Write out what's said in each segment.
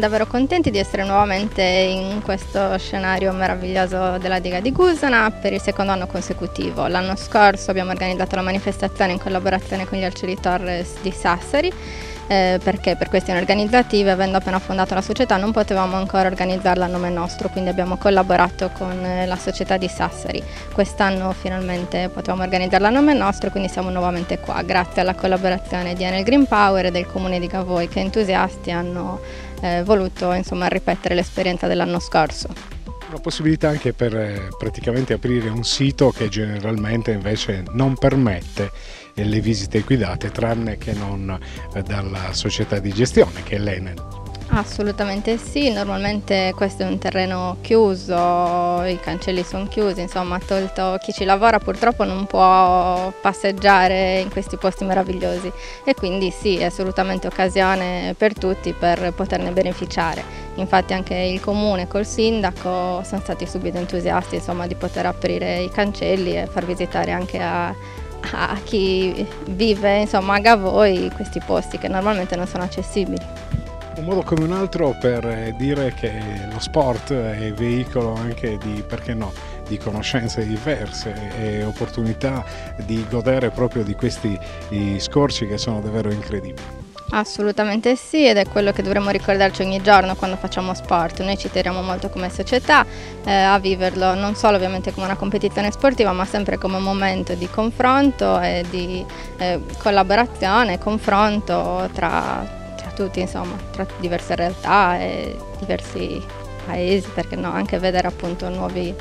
davvero contenti di essere nuovamente in questo scenario meraviglioso della diga di Gusana per il secondo anno consecutivo. L'anno scorso abbiamo organizzato la manifestazione in collaborazione con gli Arcieri Torres di Sassari, perché per questioni organizzative, avendo appena fondato la società, non potevamo ancora organizzarla a nome nostro, quindi abbiamo collaborato con la società di Sassari. Quest'anno finalmente potevamo organizzarla a nome nostro, quindi siamo nuovamente qua, grazie alla collaborazione di Enel Green Power e del Comune di Gavoi, che entusiasti hanno voluto ripetere l'esperienza dell'anno scorso. Una possibilità anche per praticamente aprire un sito che generalmente invece non permette le visite guidate, tranne che non dalla società di gestione che è l'Enel. Assolutamente sì, normalmente questo è un terreno chiuso, i cancelli sono chiusi, insomma, tolto chi ci lavora purtroppo non può passeggiare in questi posti meravigliosi e quindi sì, è assolutamente occasione per tutti per poterne beneficiare. Infatti anche il comune col sindaco sono stati subito entusiasti, insomma, di poter aprire i cancelli e far visitare anche a chi vive, insomma, a Gavoi questi posti che normalmente non sono accessibili. Un modo come un altro per dire che lo sport è veicolo anche di, perché no, di conoscenze diverse e opportunità di godere proprio di questi scorci che sono davvero incredibili. Assolutamente sì, ed è quello che dovremmo ricordarci ogni giorno quando facciamo sport. Noi ci teniamo molto come società a viverlo non solo ovviamente come una competizione sportiva, ma sempre come un momento di confronto e di collaborazione, confronto tra tutti, insomma, tra diverse realtà e diversi paesi, perché no, anche vedere appunto nuovi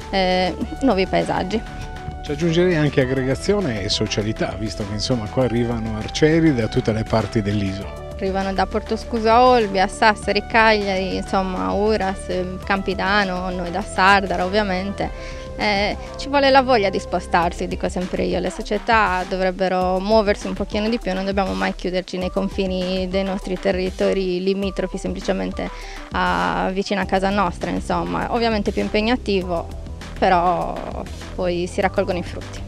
paesaggi. Ci aggiungerei anche aggregazione e socialità, visto che insomma qua arrivano arcieri da tutte le parti dell'isola. Arrivano da Portoscusa Olbia, Sassari, Cagliari, insomma Uras, Campidano, noi da Sardara ovviamente. Ci vuole la voglia di spostarsi, dico sempre io, le società dovrebbero muoversi un pochino di più, non dobbiamo mai chiuderci nei confini dei nostri territori limitrofi semplicemente vicino a casa nostra, insomma, ovviamente più impegnativo, però poi si raccolgono i frutti.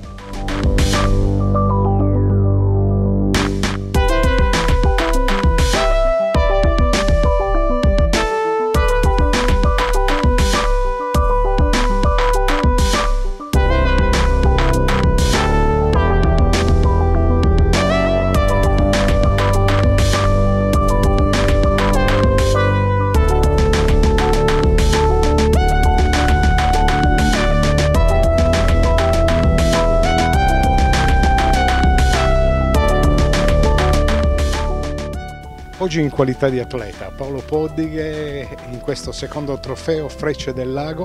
Oggi in qualità di atleta, Paolo Poddighe in questo secondo trofeo Frecce del Lago.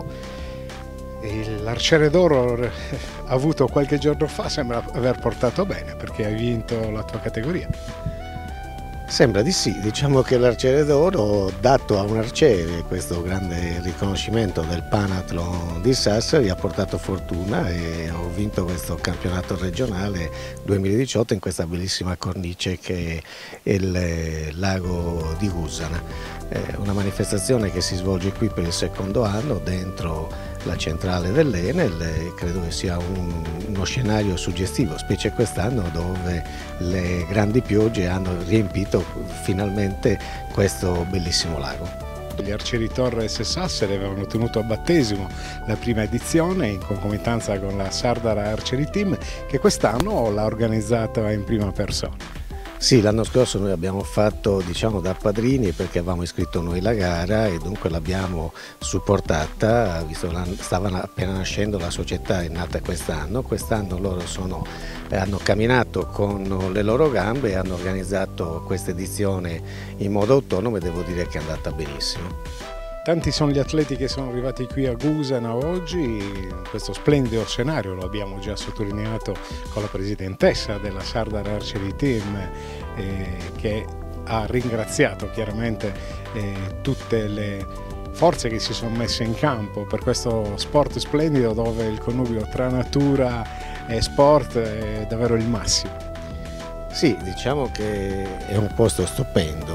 L'arciere d'oro avuto qualche giorno fa sembra aver portato bene perché hai vinto la tua categoria. Sembra di sì, diciamo che l'arciere d'oro dato a un arciere, questo grande riconoscimento del Panathlon di Sassari, ha portato fortuna e ho vinto questo campionato regionale 2018 in questa bellissima cornice che è il lago di Gusana. Una manifestazione che si svolge qui per il secondo anno dentro la centrale dell'Enel, credo che sia uno scenario suggestivo, specie quest'anno dove le grandi piogge hanno riempito finalmente questo bellissimo lago. Gli Arcieri Torres e Sassari avevano tenuto a battesimo la prima edizione in concomitanza con la Sardara Archery Team, che quest'anno l'ha organizzata in prima persona. Sì, l'anno scorso noi abbiamo fatto, diciamo, da padrini perché avevamo iscritto noi la gara e dunque l'abbiamo supportata, visto che stava appena nascendo, la società è nata quest'anno loro hanno camminato con le loro gambe e hanno organizzato questa edizione in modo autonomo e devo dire che è andata benissimo. Tanti sono gli atleti che sono arrivati qui a Gusana oggi, in questo splendido scenario, lo abbiamo già sottolineato con la presidentessa della Sardara Archery Team che ha ringraziato chiaramente tutte le forze che si sono messe in campo per questo sport splendido dove il connubio tra natura e sport è davvero il massimo. Sì, diciamo che è un posto stupendo.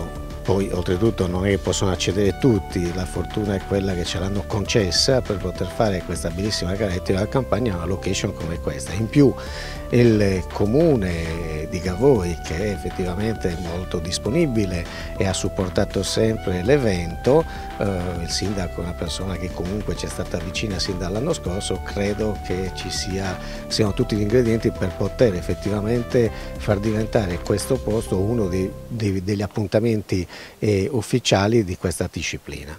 Poi oltretutto non è che possono accedere tutti, la fortuna è quella che ce l'hanno concessa per poter fare questa bellissima gara della campagna, una location come questa. In più il comune di Gavoi, che è effettivamente molto disponibile e ha supportato sempre l'evento, il sindaco è una persona che comunque ci è stata vicina sin dall'anno scorso, credo che siano tutti gli ingredienti per poter effettivamente far diventare questo posto uno degli appuntamenti ufficiali di questa disciplina.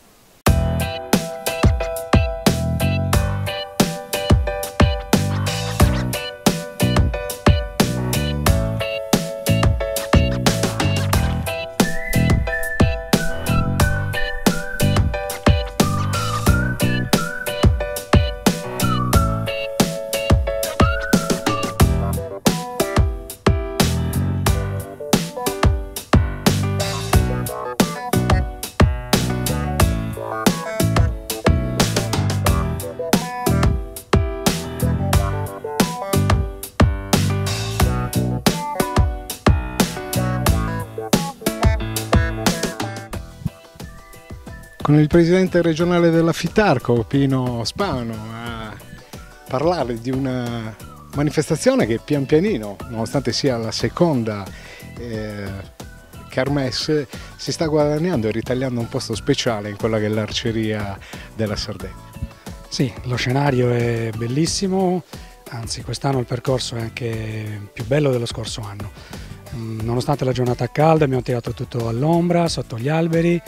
Con il presidente regionale della Fitarco, Pino Spano, a parlare di una manifestazione che pian pianino, nonostante sia la seconda kermesse, si sta guadagnando e ritagliando un posto speciale in quella che è l'arceria della Sardegna. Sì, lo scenario è bellissimo, anzi quest'anno il percorso è anche più bello dello scorso anno. Nonostante la giornata calda abbiamo tirato tutto all'ombra, sotto gli alberi,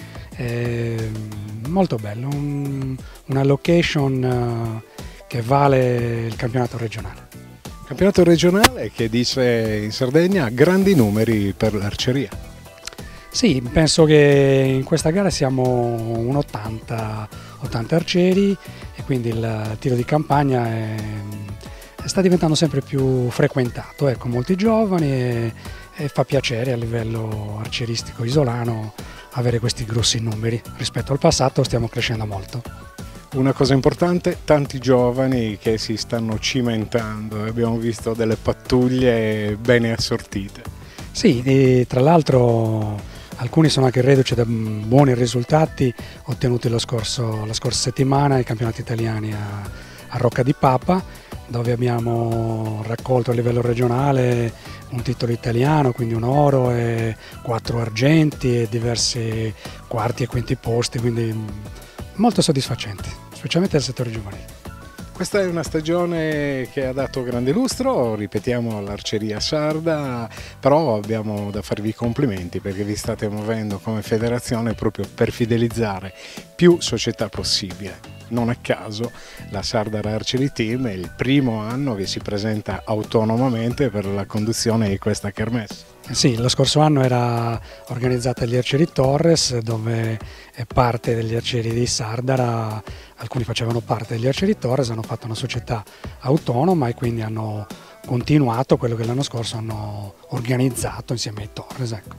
molto bello, una location che vale il campionato regionale. Campionato regionale che dice in Sardegna grandi numeri per l'arceria. Sì, penso che in questa gara siamo un 80 arcieri e quindi il tiro di campagna sta diventando sempre più frequentato, ecco, molti giovani e fa piacere a livello arcieristico isolano avere questi grossi numeri. Rispetto al passato stiamo crescendo molto. Una cosa importante, tanti giovani che si stanno cimentando, abbiamo visto delle pattuglie bene assortite. Sì, e tra l'altro alcuni sono anche reduci da buoni risultati ottenuti la scorsa settimana ai campionati italiani a Rocca di Papa, dove abbiamo raccolto a livello regionale un titolo italiano, quindi un oro e 4 argenti e diversi quarti e quinti posti, quindi molto soddisfacenti, specialmente nel settore giovanile. Questa è una stagione che ha dato grande lustro, ripetiamo, all'arceria sarda, però abbiamo da farvi i complimenti perché vi state muovendo come federazione proprio per fidelizzare più società possibile. Non a caso la Sardar Archery Team è il primo anno che si presenta autonomamente per la conduzione di questa kermesse. Sì, lo scorso anno era organizzata agli Arcieri Torres, dove parte degli arcieri di Sardara, alcuni facevano parte degli Arcieri Torres, hanno fatto una società autonoma e quindi hanno continuato quello che l'anno scorso hanno organizzato insieme ai Torres. Ecco.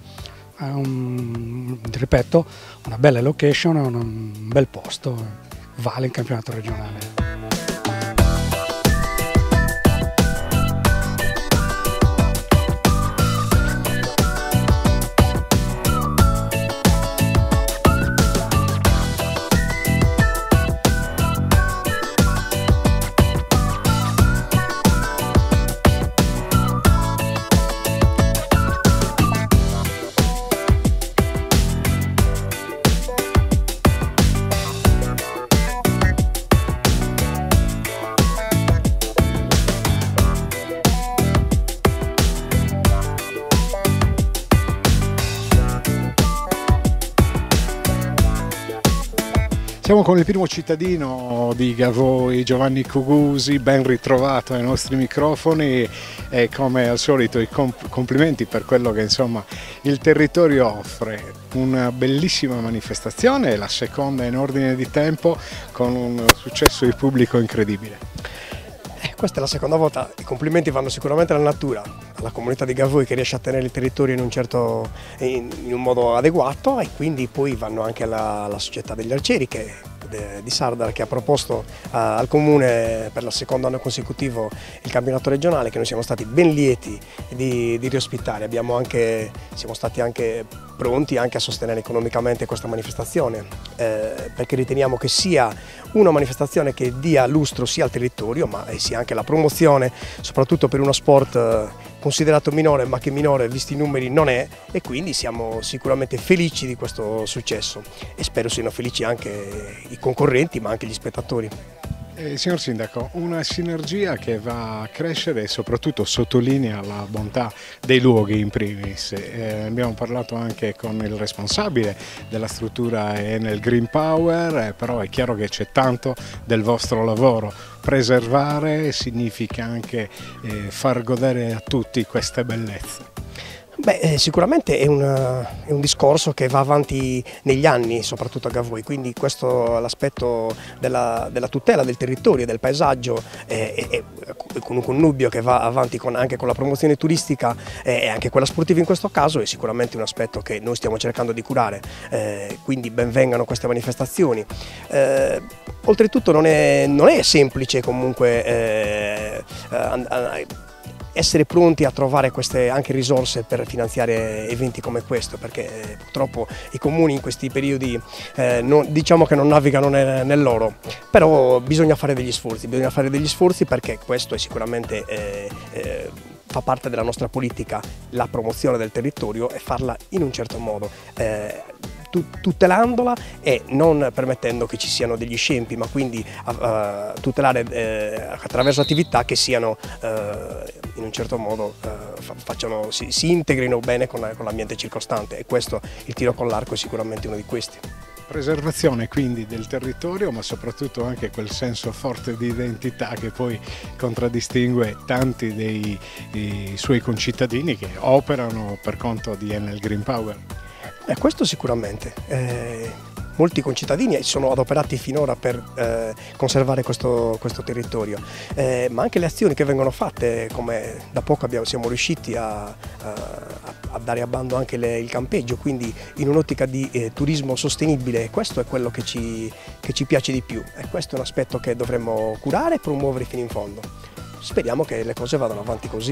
Ripeto, una bella location, un bel posto, vale il campionato regionale. Siamo con il primo cittadino di Gavoi, Giovanni Cugusi, ben ritrovato ai nostri microfoni e come al solito i complimenti per quello che insomma il territorio offre. Una bellissima manifestazione, la seconda in ordine di tempo con un successo di pubblico incredibile. Questa è la seconda volta, i complimenti vanno sicuramente alla natura, alla comunità di Gavoi che riesce a tenere il territorio in un modo adeguato, e quindi poi vanno anche alla società degli arcieri di Sardar, che ha proposto al comune per il secondo anno consecutivo il campionato regionale, che noi siamo stati ben lieti di riospitare. Siamo stati anche pronti anche a sostenere economicamente questa manifestazione, perché riteniamo che sia una manifestazione che dia lustro sia al territorio ma sia anche la promozione, soprattutto per uno sport considerato minore, ma che minore visti i numeri non è, e quindi siamo sicuramente felici di questo successo e spero siano felici anche i concorrenti ma anche gli spettatori. Signor Sindaco, una sinergia che va a crescere e soprattutto sottolinea la bontà dei luoghi in primis. Abbiamo parlato anche con il responsabile della struttura Enel Green Power, però è chiaro che c'è tanto del vostro lavoro. Preservare significa anche far godere a tutti queste bellezze. Beh, sicuramente è un discorso che va avanti negli anni, soprattutto a Gavoi, quindi questo l'aspetto della tutela del territorio e del paesaggio è con un connubio che va avanti anche con la promozione turistica e anche quella sportiva in questo caso, è sicuramente un aspetto che noi stiamo cercando di curare, quindi ben vengano queste manifestazioni. Oltretutto non è semplice comunque essere pronti a trovare queste anche risorse per finanziare eventi come questo, perché purtroppo i comuni in questi periodi diciamo che non navigano nell'oro, però bisogna fare degli sforzi perché questo è sicuramente fa parte della nostra politica, la promozione del territorio e farla in un certo modo, tutelandola e non permettendo che ci siano degli scempi, ma quindi tutelare attraverso attività che siano in un certo modo si integrino bene con l'ambiente circostante, e questo il tiro con l'arco è sicuramente uno di questi. Preservazione quindi del territorio, ma soprattutto anche quel senso forte di identità che poi contraddistingue tanti dei suoi concittadini che operano per conto di Enel Green Power. Questo sicuramente. Molti concittadini sono adoperati finora per conservare questo territorio, ma anche le azioni che vengono fatte, come da poco siamo riusciti a dare a bando anche il campeggio, quindi in un'ottica di turismo sostenibile. Questo è quello che ci piace di più, e questo è un aspetto che dovremmo curare e promuovere fino in fondo. Speriamo che le cose vadano avanti così.